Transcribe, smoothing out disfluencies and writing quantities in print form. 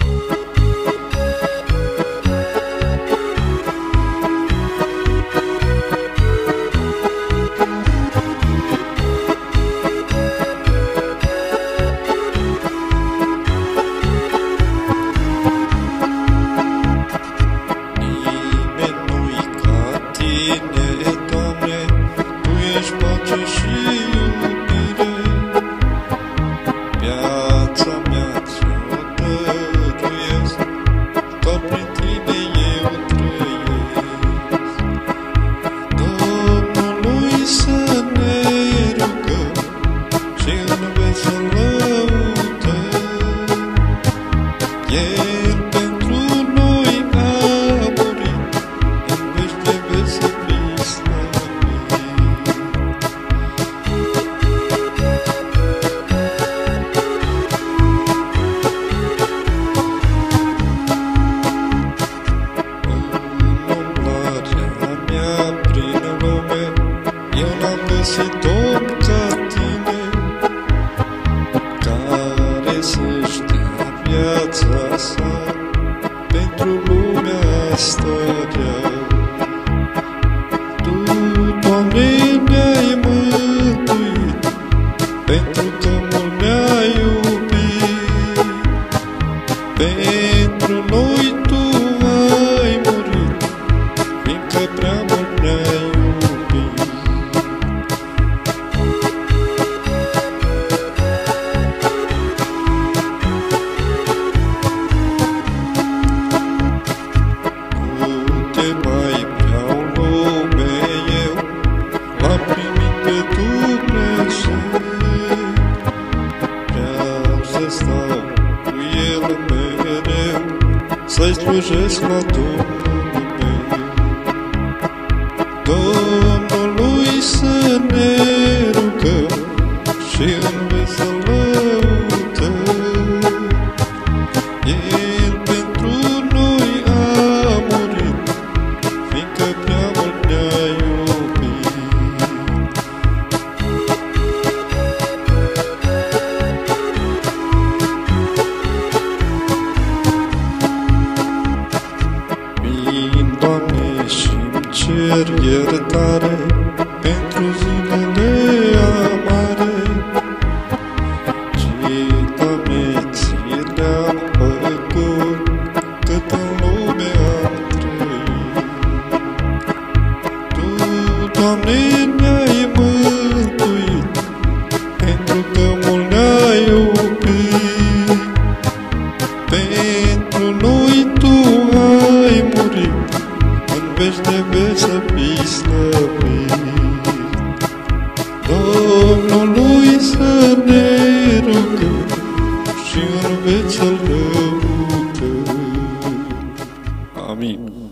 Tot ca tine, care să-și dea viața sa pentru lumea asta rea. Tu, Doamne, ne-ai mântuit, pentru că mult ne-ai iubit. Pentru noi Tu ai murit, fiindcă prea mult ne-ai iubit. L-am primit pe Dumnezeu, vreau să stau cu El mereu, să-i slujesc la Domnul meu. Domnului să ne rugăm și în veci să lăudăm. El pentru noi a murit, fiindcă prea mult ne-a iubit. Doamne, și-mi cer iertare pentru zilele amare, ci, Doamne, ți le-am făcut cât în lume am trăit. Tu, Doamne, ne-ai mântuit, pentru că mult ne-ai iubit. Pentru noi Tu ai murit, în veci de veci să fii slăvit. Domnului să ne rugăm și în veci să-L lăudăm. Amin.